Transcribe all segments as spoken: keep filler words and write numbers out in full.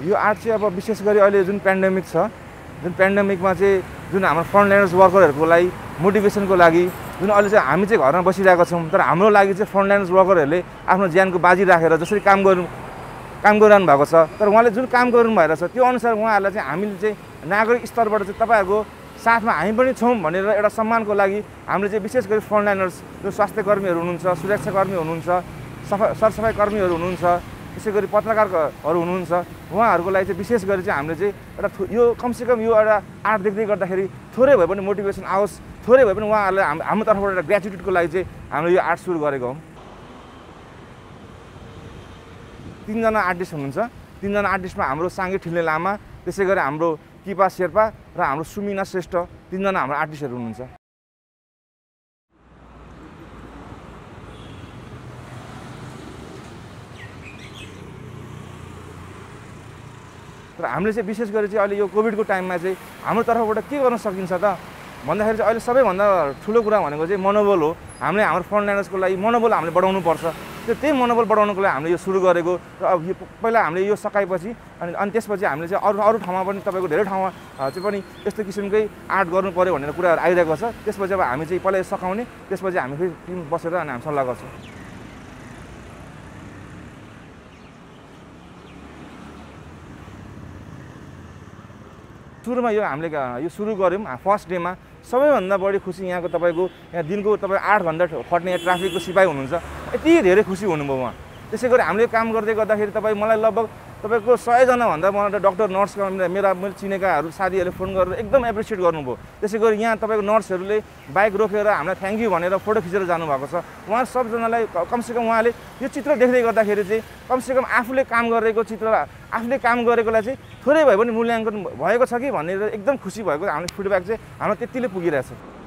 यो आर्ट चाहिँ अब विशेष गरी अहिले जुन पेन्डेमिक छ, जुन पेन्डेमिकमा चाहिँ जुन हाम्रो फ्रन्टलाइनर्स वर्करहरूको लागि मोटिभेसनको लागि जुन अहिले चाहिँ हामी चाहिँ घरमा बसिरहेका छौँ, तर हाम्रो लागि चाहिँ फ्रन्टलाइनर्स वर्करहरूले आफ्नो ज्यानको बाजी राखेर जसरी काम गर्नु काम गरिरहनु भएको छ, तर उहाँले जुन काम गर्नु भएर छ त्यो अनुसार उहाँहरूलाई चाहिँ हामीले चाहिँ नागरिक स्तरबाट चाहिँ तपाईँहरूको साथमा हामी पनि छौँ भनेर एउटा सम्मानको लागि हामीले चाहिँ विशेष गरी फ्रन्टलाइनर्स जो स्वास्थ्य कर्मीहरू हुनुहुन्छ, सुरक्षाकर्मी हुनुहुन्छ, सफा सरसफाइ कर्मीहरू हुनुहुन्छ, त्यसै गरी पत्रकारहरू हुनुहुन्छ, उहाँहरूको लागि चाहिँ विशेष गरी चाहिँ हामीले चाहिँ एउटा यो कमसेकम यो एउटा आर्ट देख्दै गर्दाखेरि थोरै भए पनि मोटिभेसन आओस्, थोरै भए पनि उहाँहरूलाई हाम हाम्रो तर्फबाट एउटा ग्रेच्युटिडको लागि चाहिँ हामीले यो आर्ट सुरु गरेको हौँ। तीनजना आर्टिस्ट हुनुहुन्छ, तीनजना आर्टिस्टमा हाम्रो साङ्गे ठिल्ने लामा, त्यसै गरी हाम्रो किपा शेर्पा र हाम्रो सुमिना श्रेष्ठ, तीनजना हाम्रो आर्टिस्टहरू हुनुहुन्छ। तर हामीले चाहिँ विशेष गरी चाहिँ अहिले यो कोभिडको टाइममा चाहिँ हाम्रो तर्फबाट के गर्न सकिन्छ त भन्दाखेरि चाहिँ अहिले सबैभन्दा ठुलो कुरा भनेको चाहिँ मनोबल हो। हामीले हाम्रो फ्रन्टलाइनर्सको लागि मनोबल हामीले बढाउनुपर्छ। त्यो त्यही मनोबल बढाउनको लागि हामीले यो सुरु गरेको र अब यो पहिला हामीले यो सकाएपछि अनि अनि त्यसपछि हामीले चाहिँ अरू अरू ठाउँमा पनि तपाईँको धेरै ठाउँमा चाहिँ पनि यस्तो किसिमकै आर्ट गर्नु पऱ्यो भनेर कुराहरू आइरहेको छ। त्यसपछि अब हामी चाहिँ पहिला सकाउने, त्यसपछि हामी फेरि टिम बसेर अनि हामी सल्लाह गर्छौँ। सुरुमा यो हामीले यो सुरु गऱ्यौँ फर्स्ट डेमा सबैभन्दा बढी खुसी यहाँको तपाईँको यहाँ दिनको तपाईँ आठ घन्टा खट्ने यहाँ ट्राफिकको सिपाही हुनुहुन्छ, यति धेरै खुसी हुनुभयो उहाँ। त्यसै गरी हामीले काम गर्दै गर्दाखेरि तपाईँ मलाई लगभग तपाईँको सयजनाभन्दा मलाई डक्टर नर्स मेरा मैले चिनेकाहरू साथीहरूले फोन गरेर एकदम एप्रिसिएट गर्नुभयो। त्यसै गरी यहाँ तपाईँको नर्सहरूले बाइक रोकेर हामीलाई थ्याङ्क यू भनेर फोटो खिचेर जानुभएको छ। उहाँ सबजनालाई कमसेकम उहाँले यो चित्र देख्दै गर्दाखेरि चाहिँ कमसेकम आफूले काम गरेको चित्र आफूले काम गरेकोलाई चाहिँ थोरै भए पनि मूल्याङ्कन भएको छ कि भनेर एकदम खुसी भएको हाम्रो फिडब्याक चाहिँ हाम्रो त्यतिले पुगिरहेछ।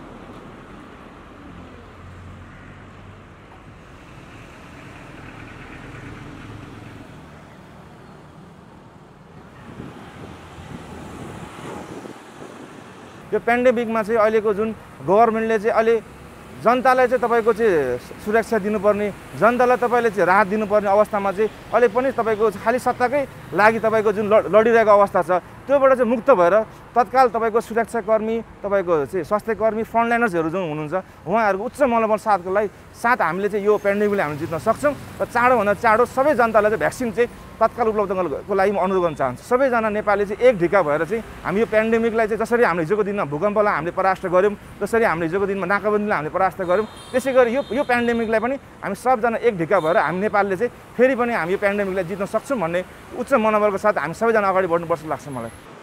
यो पेन्डेमिकमा चाहिँ अहिलेको जुन गभर्मेन्टले चाहिँ अहिले जनतालाई चाहिँ तपाईँको चाहिँ सुरक्षा दिनुपर्ने, जनतालाई तपाईँले चाहिँ राहत दिनुपर्ने अवस्थामा चाहिँ अहिले पनि तपाईँको खालि सत्ताकै लागि तपाईँको जुन लडिरहेको अवस्था छ त्योबाट चाहिँ मुक्त भएर तत्काल तपाईँको सुरक्षाकर्मी, तपाईँको चाहिँ स्वास्थ्यकर्मी, फ्रन्टलाइनर्सहरू जुन हुनुहुन्छ उहाँहरूको उच्च मनोबल साथको लागि साथ हामीले चाहिँ यो पेन्डेमिकले हामीले जित्न सक्छौँ र चाँडोभन्दा चाँडो सबै जनतालाई चाहिँ भ्याक्सिन चाहिँ तत्काल उपलब्ध गर्नको लागि म अनुरोध गर्न चाहन्छु। सबैजना नेपाली चाहिँ एक ढिका भएर चाहिँ हामी यो पेन्डेमिकलाई चाहिँ जसरी हामीले हिजोको दिनमा भूकम्पलाई हामीले परास्त गऱ्यौँ, जसरी हामीले हिजोको दिनमा नाकाबन्दीलाई हामीले परास्त गऱ्यौँ, त्यसै गरी यो यो पेन्डेमिकलाई पनि हामी सबजना एक ढिका भएर हामी नेपालले चाहिँ फेरि पनि हामी यो पेन्डेमिकलाई जित्न सक्छौँ भन्ने उच्च मनोबलको साथ हामी सबैजना अगाडि बढ्नुपर्छ लाग्छ मलाई।